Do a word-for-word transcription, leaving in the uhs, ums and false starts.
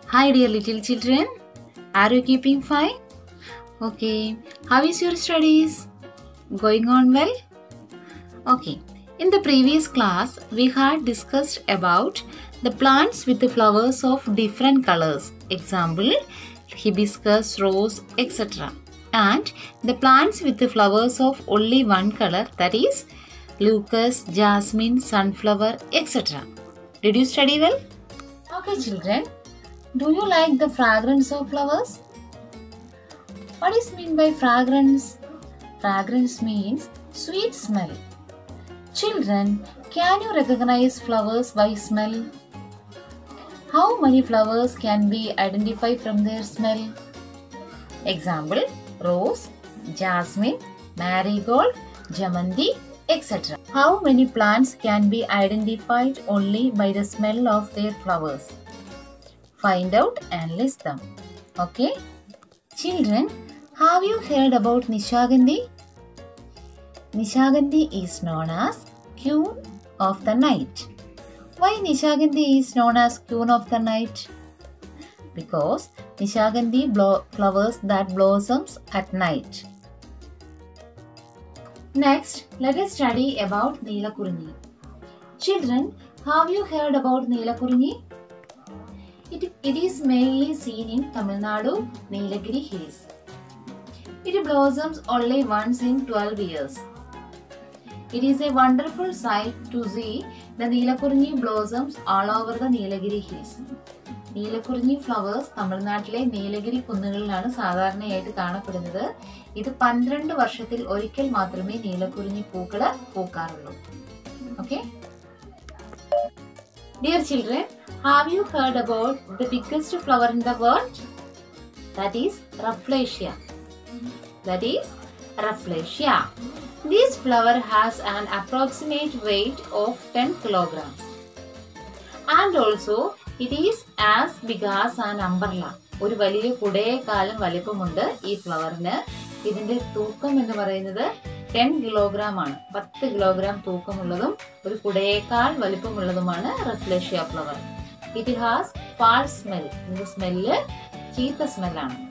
Hi dear little children, are you keeping fine? Okay, how is your studies? Going on well? Okay, in the previous class we had discussed about the plants with the flowers of different colors. Example, hibiscus, rose, et cetera. And the plants with the flowers of only one color, that is lucas, jasmine, sunflower, et cetera. Did you study well? Okay children, do you like the fragrance of flowers? What is mean by fragrance? Fragrance means sweet smell. Children, can you recognize flowers by smell? How many flowers can we identify from their smell? Example, rose, jasmine, marigold, jamanti, et cetera. How many plants can be identified only by the smell of their flowers? Find out and list them. Okay? Children, have you heard about Nishagandhi? Nishagandhi is known as Queen of the Night. Why Nishagandhi is known as Queen of the Night? Because Nishagandhi flowers that blossoms at night. Next, let us study about Neelakurinji. Children, have you heard about Neelakurinji? It, it is mainly seen in Tamil Nadu, Nilagiri hills. It blossoms only once in twelve years. It is a wonderful sight to see the Neelakurinji blossoms all over the Nilagiri hills. Neelakurinji flowers Tamil Nadile Nilagiri കുന്നുകളിലാണ് സാധാരണയായിട്ട് കാണപ്പെടുന്നത്. ഇത് പന്ത്രണ്ട് വർഷത്തിൽ ഒരിക്കൽ മാത്രമേ നീലക്കുറിഞ്ഞി പൂക്കൾ പൂക്കാറുള്ളൂ. Okay? Dear children, have you heard about the biggest flower in the world? That is Rafflesia. That is Rafflesia. This flower has an approximate weight of ten kilograms. And also, it is as big as an umbrella. ഒരു വലിയ കുടയേക്കാളും വലിപ്പമുണ്ട് ഈ ഫ്ലവറിന്. ഇതിന്റെ തൂക്കം എന്ന് പറയുന്നത് ten kilogram ആണ്. പത്ത് കിലോഗ്രാം തൂക്കമുള്ളതും ഒരു കുടയേക്കാൾ വലിപ്പമുള്ളതുമാണ് rafflesia flower. It has foul smell. ഇതിന്റെ സ്മെല്ല് ചീത്ത സ്മെല്ലാണ്.